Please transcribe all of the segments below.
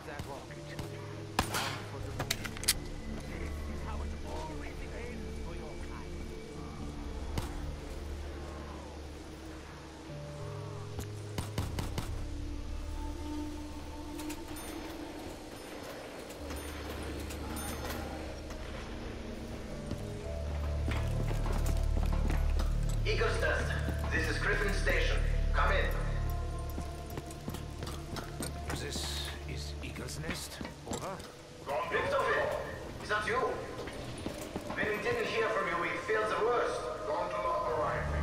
that rocket. Bound for the moon. How it always ends for your kind. Eagle's Nest. This is Griffin Station. Come in. This is Eagle's Nest. Over. Richtofen, is that you? When we didn't hear from you, we feared the worst. Gone to not arriving.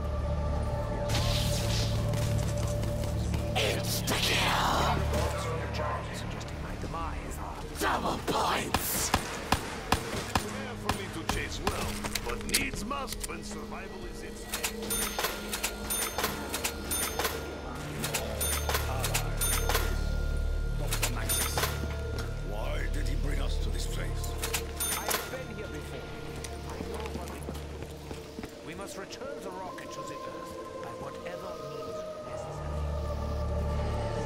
Insta-kill! Suggesting my demise. Double points! Rare for me to chase well, but needs must when survival is its Dr. Maxis. Why did he bring us to this place? I've been here before. I know what we must do. We must return the rocket to the Earth by whatever means necessary.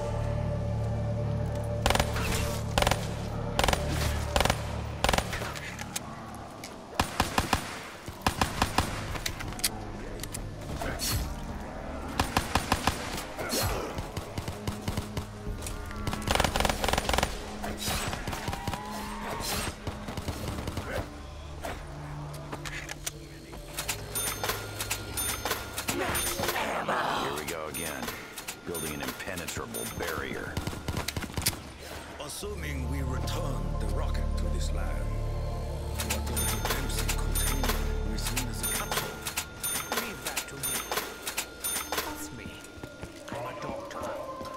Here we go again. Building an impenetrable barrier. Assuming we return the rocket to this land, what does the Dempsey container we seen as a capsule? Leave that to me. Trust me. I'm a doctor.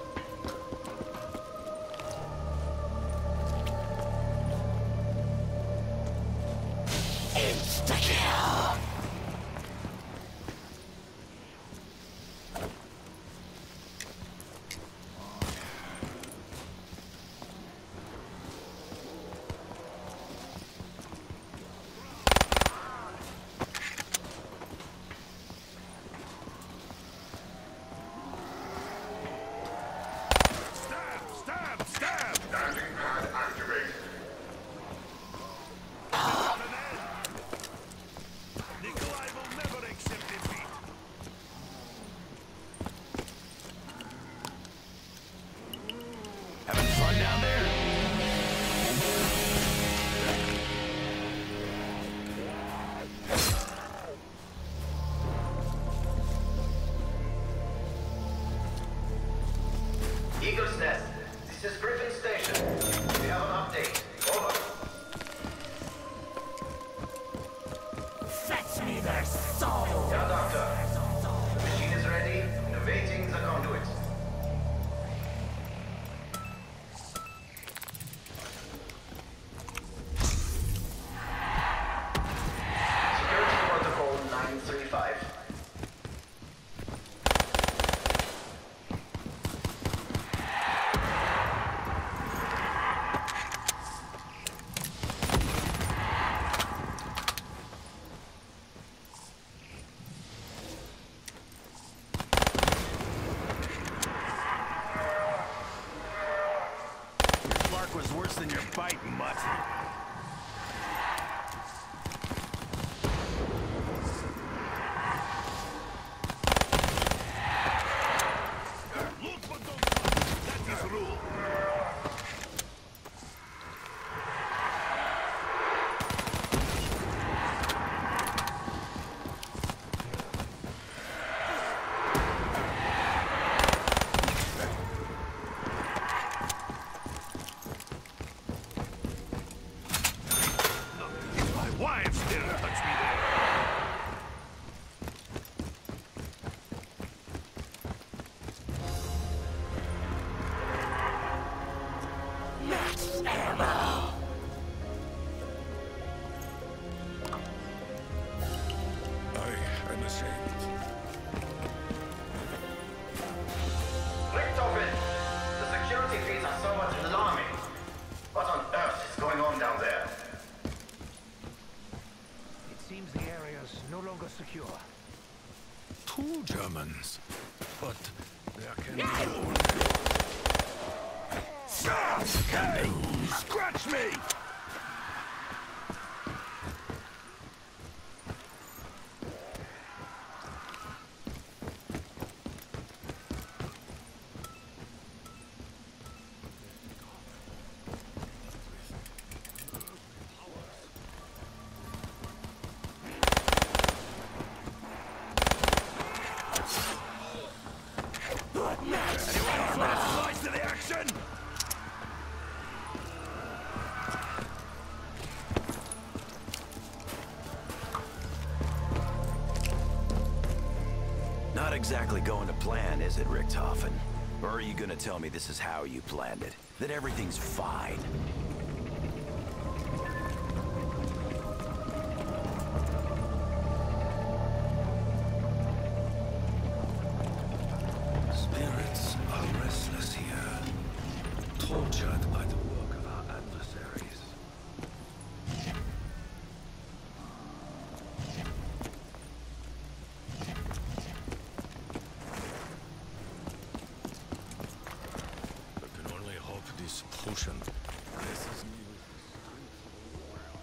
Insta-kill! Stab! Stab! Stab! Landing pad activated. Nikolai will never accept defeat. Having fun down there? Eagle's Nest. This is Griffin Station. We have an update. Over. Fetch me their soul! Yeah, Doctor. The machine is ready. Innovating the conduit. Security protocol 935. Your bark was worse than your bite, mutt. Look but don't touch. That is rule. If my wife dare touch me there. Max ammo! I am ashamed. Richtofen, the security feeds are somewhat alarming. What on earth is going on down there? It seems the area's no longer secure. Two Germans, but there can be more. Hey, scratch me! Rise to the action! Not exactly going to plan, is it, Richthofen? Or are you gonna tell me this is how you planned it? That everything's fine? Spirits are restless here, tortured by the work of our adversaries. I can only hope this potion blesses me with the strength of a warrior.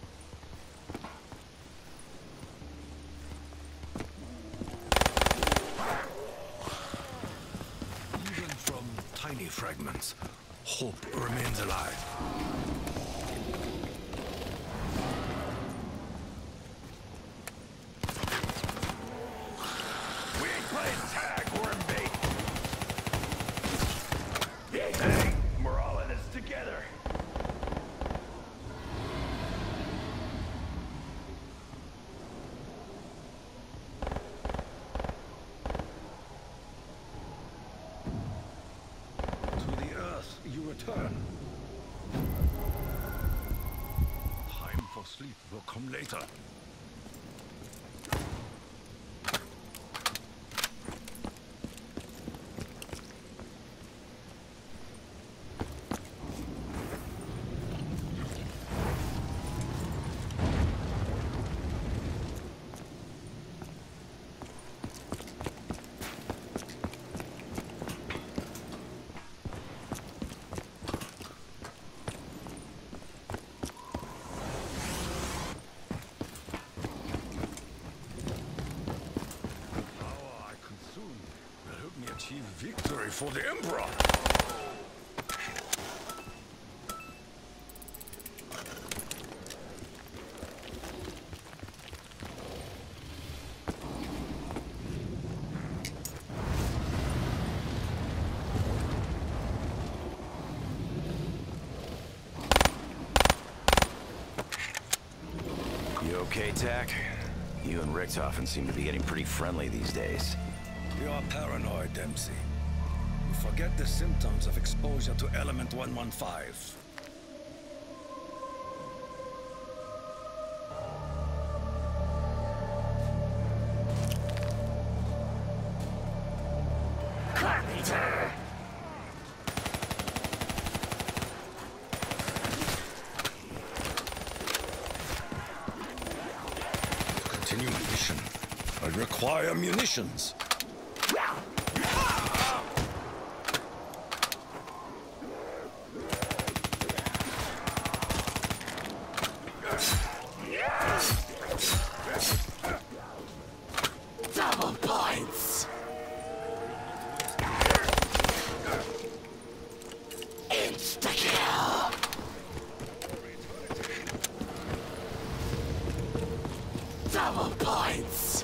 Even from tiny fragments, hope remains alive. We ain't playing tag, worm bait! Hey, we're all in this together. To the earth you return. Time for sleep will come later. Achieve victory for the Emperor! You okay, Tak? You and Richthofen seem to be getting pretty friendly these days. You are paranoid, Dempsey. You forget the symptoms of exposure to Element 115. Carpenter! To continue my mission, I require munitions. Double points! Insta-kill! Double points!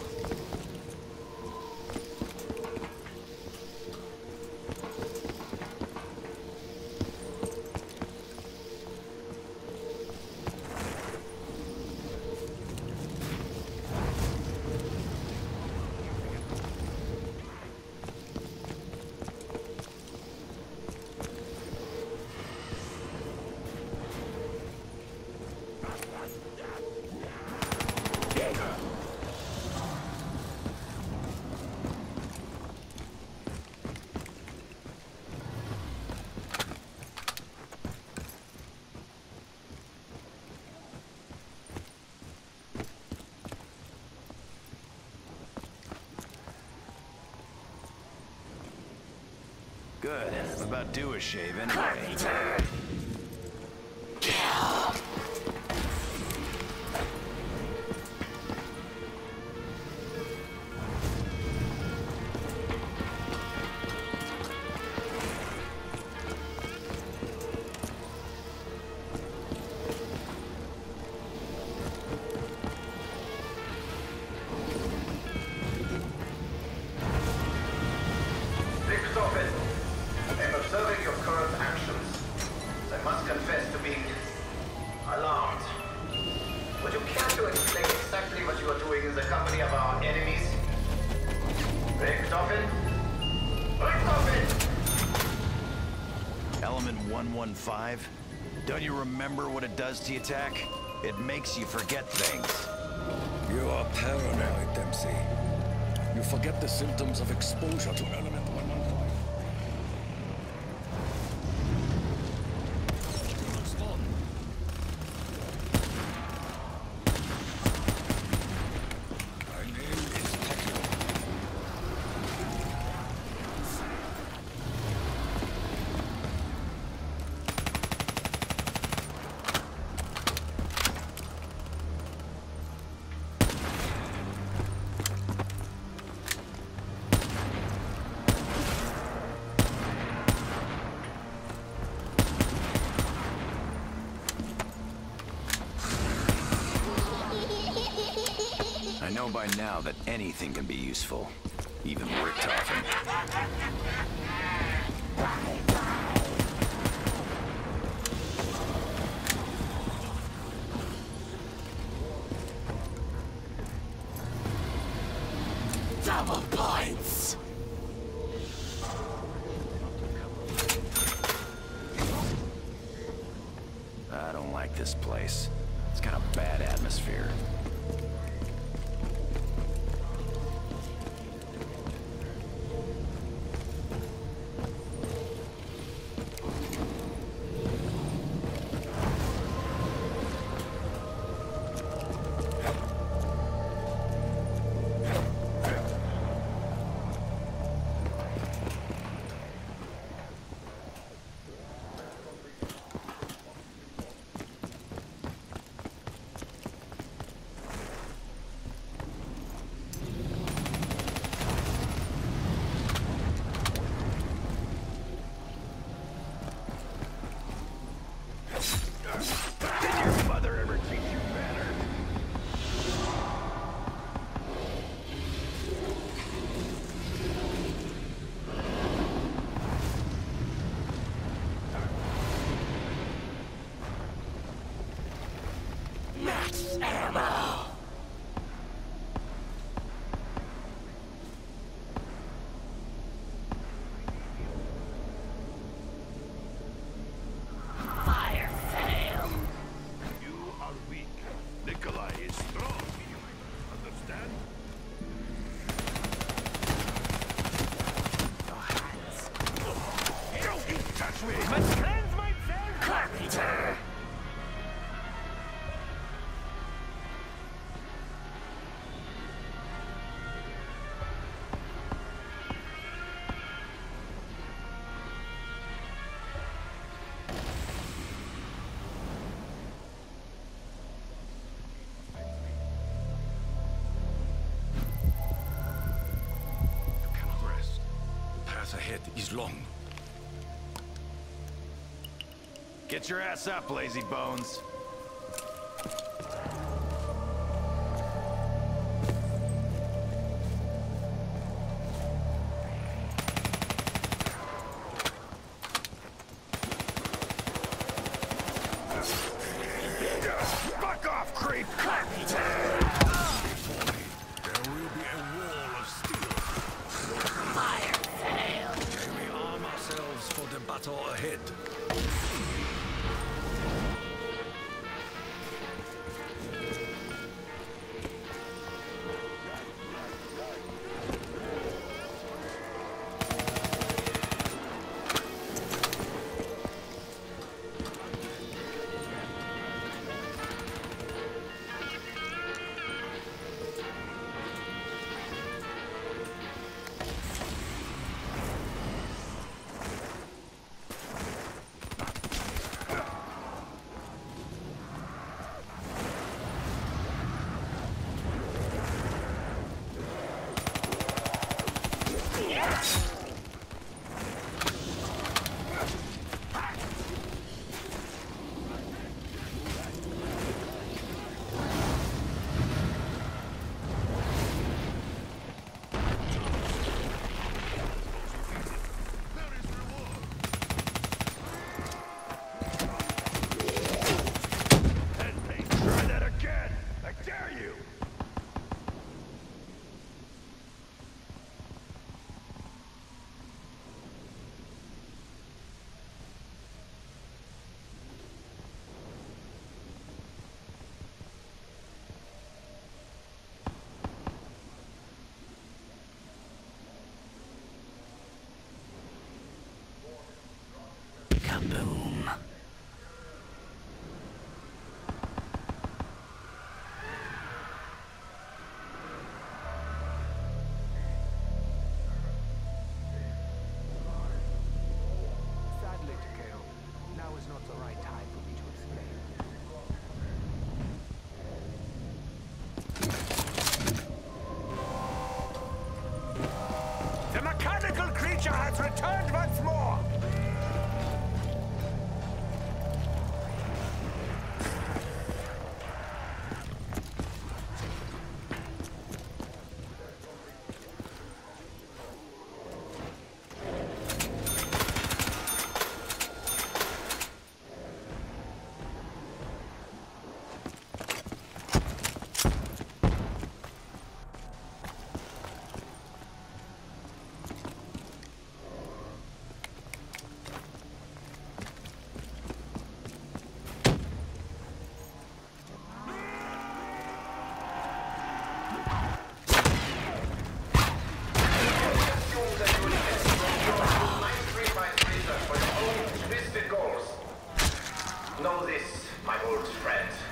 about due a shave anyway. Carpenter! Kill! Richtofen, I'm observing your current actions. I must confess to being alarmed. Would you care to explain exactly what you are doing in the company of our enemies? Richtofen? Richtofen! Element 115? Don't you remember what it does to you, Tack? It makes you forget things. You are paranoid, Dempsey. You forget the symptoms of exposure to element 115. Respond. My name is Takio. I know by now that anything can be useful, even Richtofen. Double points! I don't like this place. It's got a bad atmosphere. Did your mother ever teach you better? Max ammo! Fire fail! You are weak. Nikolai is strong. Understand? Don't touch me! Cleanse myself! Carpenter! You cannot rest. The path ahead is long. Get your ass up, lazy bones. Fuck off, creep! Carpenter! There will be a wall of steel. Fire fail! May we arm ourselves for the battle ahead. Sadly, Takeo, now is not the right time for me to explain. The mechanical creature has returned once more! Know this, my old friend.